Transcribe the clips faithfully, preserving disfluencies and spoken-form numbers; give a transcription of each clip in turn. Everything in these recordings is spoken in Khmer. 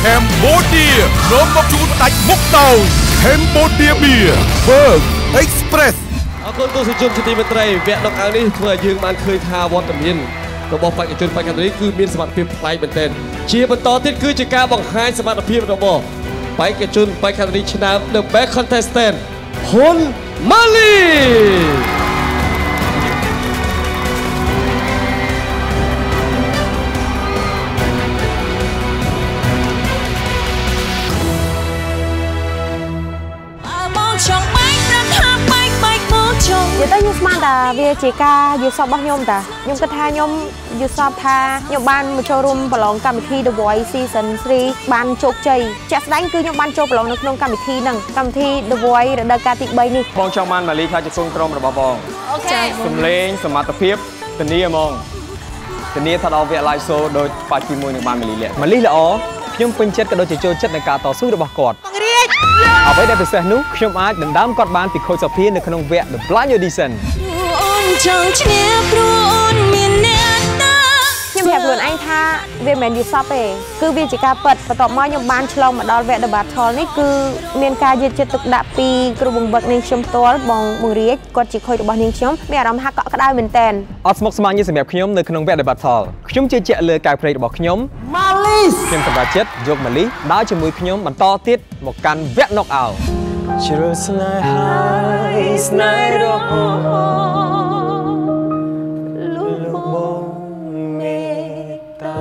มโบเดียน้องกับจูนตัดมุกเตาแคมโบเดียเบียร์เบิร์กเอ็กซ์เพรสเอาคนตัวสิจุ่มสตีมันไตรแวะนอกอ่างนี้เพื่อยืมมันเคยทาวอตมินระบบไฟกระจุนไฟกันนี้คือมีสมรรถเพียบไฟเป็นเต้นเชียร์บรรทอที่คือจะการบังคับสมรรถเพียบระบบไฟกระจุนไฟกันนี้ชนะ The Best Contestant ฮุนมาลี giờ tới như smart ta về chỉ ca như sập bao nhiêu ta nhung cái tha nhung như sập tha nhung ban một showroom bảo lòng cam thi The Voice season three ban chốt chơi chắc đánh cứ nhung ban chốt bảo lòng nước nông cam thi nằng cam thi The Voice đã đăng ca tị bay đi bong trong ban mà lý khai cho phương trong rồi bảo bong sum lên sum mặt tập phép tình yêu mong tình yêu thật đâu về live show đôi phải chim môi được ban mà lý lệ mà lý là ó nhung pin chết cái đôi chỉ chơi chất này cảต่อสู้được bảo cọtเอาไว้ได้ไปเสนุกชมอาร์ตดังดำกอดบานติดโคจรเพียนในขนมแวะเดอะบลันยูดิสันยังแบบหลุนไอ้ท่าเวียนแมนยูซอปเองคือวิจิการเปิดประตอบมอยมบานฉลองมาดอลแวะเดอะบาทอลนี่คือเมียนการยืดจุดตึกดาปีกระบุงบักเนียงชมตัวบองมือเรียกกอดจิคอยตัวบอลเนียงชมไม่อาจทำหักเกาะก็ได้เหมือนแตนออสมอกสมานยี่สิบแบบขยมในขนมแวะเดอะบาทอลขยมเจี๊ยเลยกายเพลย์บอกขยมมาลิสขยมสบายเจ็ดยกมาลิดาวจมูกขยมมันต่อติดหมกกันแวะนกเอาชิโรสไนไฮสไนโรลูกบงเมตา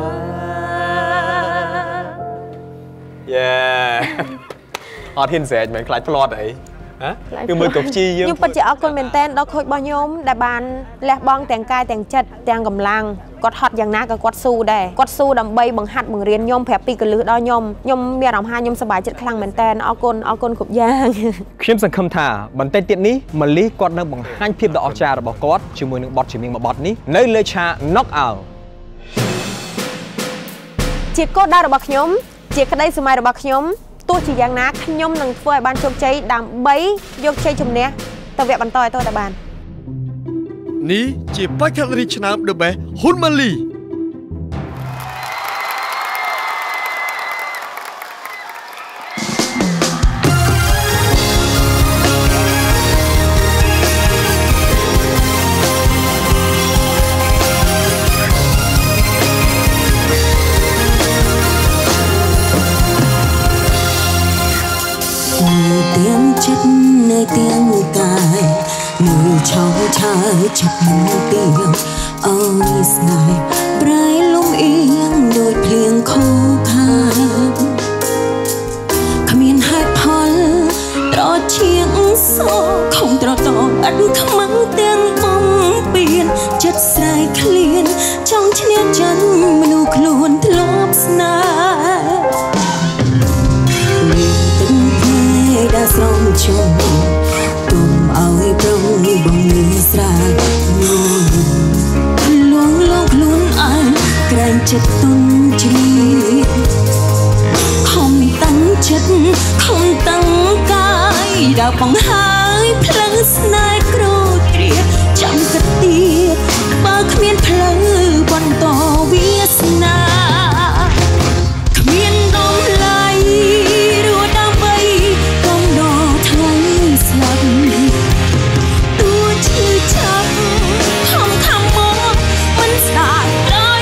เย้ออทินเสร็จเหมือนคล้ายพลอดไอ้คือมือตบจียังปัจจัยเอาคนเป็นเต้นเราเคยบอลยมได้บานแลกบองแต่งกายแต่งจัดแต่งกำลังกอดฮอตอย่างน่าก็กอดสู้ได้กอดสู้ดำใบบังหัดบังเรียนยมแผลปีกระลือดอยมยมเมียรำหายมสบายจัดคลังเป็นเต้นเอาคนเอาคนขบยางเข้มสังคมท่าบันเต้นเตี้ยนี้มันลีกอดนั่งบังหันเพียบดอกจาระบอกกอดชิมือหนึ่งบอดชิมิงมาบอดนี้เนยเลยชาน็อกเอาจีบก็ได้ระบอกยมจีบก็ได้สมัยระบอกยมตัวจีอย่างนักยมหนึ่งถ้วยบานโชคใจดำใบยกใจจุ่มเนี้ยตะเวียบันต่อยตัวตะบานนี้จีบไปแคลอรี่ชนะเดอะแบะฮุนมาลี nơi tiếng cài người cháu trai chặt những tiếng ôi dài bãi lung yên đôi phiền khô khan khamiên hai phật trò chiếng số không trò tỏ ăn khăm mắng tiếng bóng biển chất dài khliên trong chiếc chân menu luôn lốp snai từng thế đã xong chồng cùng áo trong bóng người ra luống luống luôn anh cạnh chất tôn chi không tăng chất không tăng cái đã bóng hai plus nai kro tria chăm cất tia ba khmiên plus bon to vietna khmiên đom lai rùa đam bay con đò thấy sầm tua chi chăm không khăm mơ mình xài lời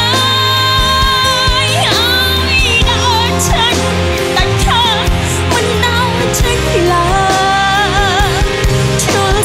lời ai đã trách đặt thơ mình đau trách là trời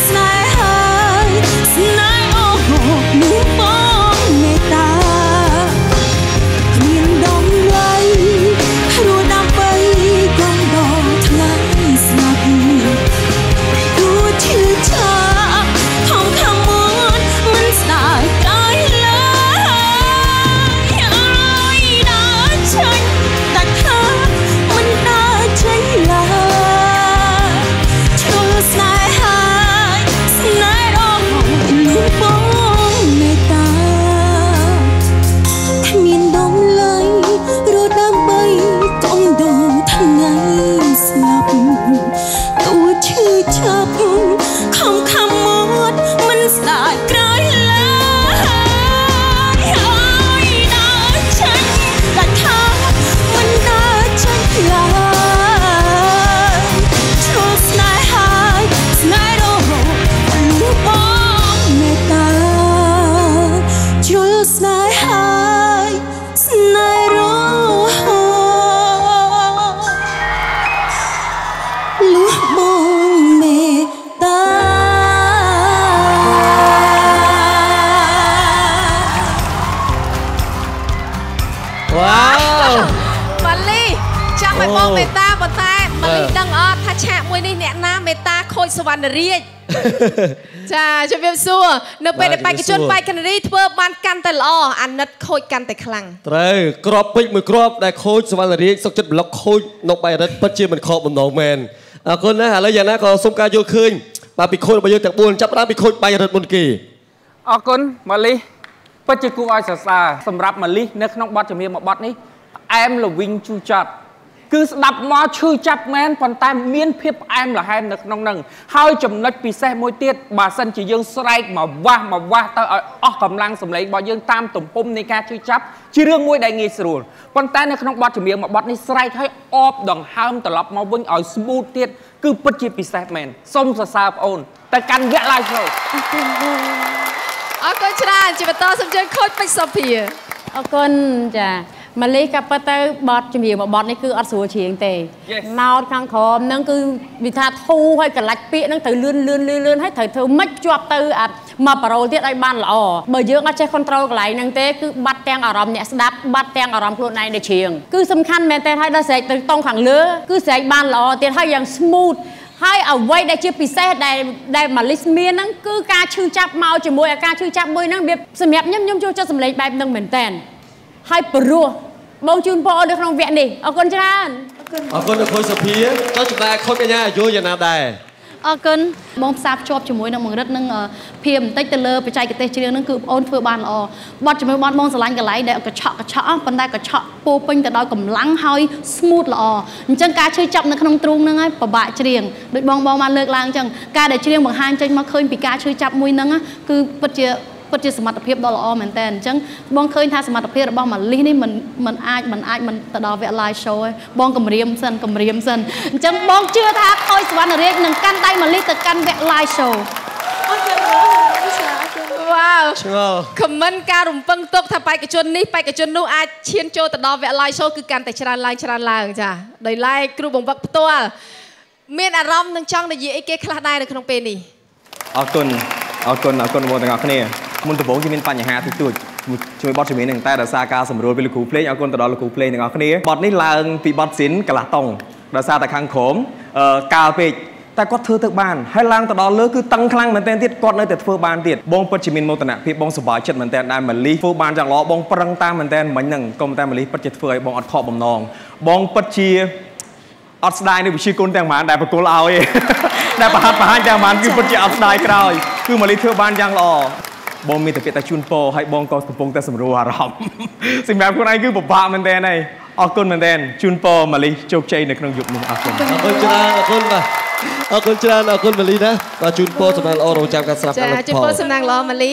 ម៉ាលីចាំឲ្យបងមេតាប៉ុន្តែម៉ាលីដឹងអត់ថាឆាកមួយនេះអ្នកណាមេតាខូចសវណ្ណរាជចាជំរាបសួរនៅពេលដែលបេក្ខជនបេក្ខនារីធ្វើបានកាន់តែល្អអាណិតខូចកាន់តែខ្លាំងត្រូវក្របពេជ្រមួយគ្រាប់ដែលខូចសវណ្ណរាជសុកចិត្តប្លុកខូចនៅបៃរិតពិតជាមិនខកបំណងមែនអរគុណណាឥឡូវយ៉ាងណាក៏សូមការយល់ឃើញបាទពីខូចរបស់យើងទាំងបួនចាប់ផ្ដើមពីខូចបៃរិតមុនគេអរគុណម៉ាលីពិតជាគួរឲ្យសរសើរសម្រាប់ម៉ាលីនៅក្នុងបទចម្រៀងមួយបទនេះផ្អែមល្វីងជូរចត់គឺស្ដាប់មកឈឺចាប់មែនប៉ុន្តែមានភាពផ្អែមល្ហែមនៅក្នុងនឹងហើយចំណុចពិសេសមួយទៀតបើសិនជាយើងស្រែកមកវាស់មកវាស់ទៅឲ្យអស់កម្លាំងសម្លេងរបស់យើងតាមទំហំនៃការឈឺចាប់ជារឿងមួយដែលងាយស្រួលប៉ុន្តែនៅក្នុងបទចម្រៀងមួយបទនេះស្រែកឲ្យអបដង្ហើមត្រឡប់មកវិញឲ្យ smooth ទៀតគឺពិតជាពិសេសមែនសូមសរសើរបងអូនទៅកាន់វគ្គ live show អរគុណច្រើនជាបន្តសូមជើញខូចពេជ្រសុភាអរគុណចាម៉ាលីក៏ប៉ុន្តែបទចម្រៀងមួយបទនេះគឺអត់ស្រួលច្រៀងទេណោតខាងក្រោមហ្នឹងគឺវាថាធូរហើយកលាច់ពាក្យហ្នឹងត្រូវលឿនលឿនលឿនលឿនហើយត្រូវធ្វើម៉េចភ្ជាប់ទៅអាមកប៉ារ៉ូលទៀតឲ្យបានល្អបើយើងអត់ចេះ control កន្លែងហ្នឹងទេគឺបាត់ទាំងអារម្មណ៍អ្នកស្ដាប់បាត់ទាំងអារម្មណ៍ខ្លួនឯងដែលច្រៀងគឺសំខាន់មែនតើឲ្យដល់ស្រែកទៅតង់ខាងលើគឺស្រែកបានល្អទៀតហើយយ៉ាង smooth ហើយអ្វីដែលជាពិសេសដែលដែលម៉ាលីសមានហ្នឹងគឺការឈឺចាប់មកជាមួយអាការឈឺចាប់មួយហ្នឹងវាសម្រាប់ខ្ញុំខ្ញុំចូលចិត្តសម្លេងបែបហ្នឹងមែនតើហើយព្រោះបងជូនពរនៅក្នុងវគ្គនេះអរគុណច្រើនអរគុណលោកខូចសុភាចុះចំណាយខូចកញ្ញាអាយុយ៉ាងណាដែរអរគុណបងផ្សារភ្ជាប់ជាមួយនឹងបង្រិតនឹងភាពបន្តិចទៅលើបច្ចេកទេសច្រៀងហ្នឹងគឺបងអូនធ្វើបានល្អបទជាមួយបទបងស្រឡាញ់កន្លែងដែលកញ្ឆក់កញ្ឆក់ប៉ុន្តែកញ្ឆក់ពោពេញទៅដោយកម្លាំងហើយ smooth ល្អអញ្ចឹងការឈឺចាប់នៅក្នុងទ្រូងហ្នឹងហើយពិបាកច្រៀងដូចបងបងបានលើកឡើងអញ្ចឹងការដែលច្រៀងបង្ហាញចេញមកឃើញពីការឈឺចាប់មួយហ្នឹងគឺពិតជាពិតជាសមត្ថភាពដ៏ល្អមែនតើអញ្ចឹងបងឃើញថាសមត្ថភាពរបស់ម៉ាលីសនេះមិនមិនអាចមិនអាចមិនទៅដល់វគ្គ live show ទេបងគម្រាមសិនគម្រាមសិនអញ្ចឹងបងជឿថាខូចសវណ្ណរាជនឹងកាន់ដៃម៉ាលីសទៅកាន់វគ្គ live show អរគុណវ៉ាវឆ្ងល់ខមមិនការរំពឹងទុកថាបេក្ខជននេះបេក្ខជននោះអាចឈានចូលទៅដល់វគ្គ live show គឺកាន់តែច្រើនឡើងច្រើនឡើងចាដោយឡែកគ្រូបង្វឹកផ្ទាល់មានអារម្មណ៍នឹងចង់និយាយអីគេខ្លះដែរនៅក្នុងពេលនេះអរគុណអរគុណអរគុណបងទាំងអស់គ្នាមុនដំបូងជាមានបញ្ហាតិចតួចជួយបទចម្រៀងនឹងតែដោយសារការសម្រួលពីលោកគ្រូភ្លេងអរគុណទៅដល់លោកគ្រូភ្លេងទាំងអស់គ្នាបទនេះឡើងពីបទស៊ីនកន្លះតុងដោយសារតែខាងក្រោមកាលពេកតែគាត់ធ្វើទៅបានហើយឡើងទៅដល់លើគឺតឹងខ្លាំងមែនទែនទៀតគាត់នៅតែធ្វើបានទៀតបងពិតជាមានមោទនភាពបងសប្បាយចិត្តមែនទែនដែលម៉ាលីធ្វើបានយ៉ាងល្អបងប្រឹងតាមមែនទែនមិញហ្នឹងកុំតែម៉ាលីពិតជាធ្វើឲ្យបងអត់ខកបំណងបងពិតជាអត់ស្ដាយនៅវិជាគុណទាំងប៉ុន្មានដែលបកគលឲ្យដែលប្រហាត់ប្រហាញទាំងប៉ុន្មានគឺពិតជាអត់ស្ដាយក្រោយគឺម៉ាលីធ្វើបានយ៉ាងល្អបងមានតែពាក្យតែជូនពរហើយបងក៏កំពុងតែសម្រួលអារម្មណ៍សម្រាប់ខ្លួនឯងគឺពិបាកមែនទែនហើយអរគុណមែនទែនជូនពរម៉ាលីជោគជ័យនៅក្នុងយុគនេះអរគុណអរគុណច្រើនអរគុណបាទអរគុណច្រើនអរគុណម៉ាលីណាបាទជូនពរសំណាងល្អរងចាំការស្ដាប់ការចាជូនពរសំណាងល្អម៉ាលី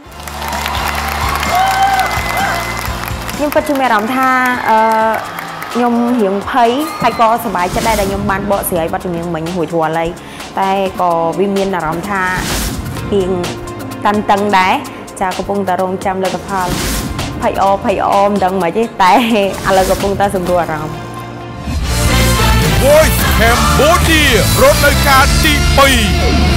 ខ្ញុំពិតជាមានអារម្មណ៍ថាអឺខ្ញុំរៀងភ័យហើយក៏សប្បាយចិត្តដែរដែលខ្ញុំបានបកស្រាយបទចម្រៀងមិញរួចរាល់ហើយតែក៏វាមានអារម្មណ៍ថារៀងតានតឹងដែរចាកំពុងតែរងចាំលទ្ធផលភ័យអភ័យអមិនដឹងមិនទេតែឥឡូវកំពុងតែសម្រួលអារម្មណ៍ Voice Cambodia រដូវកាលទីពីរ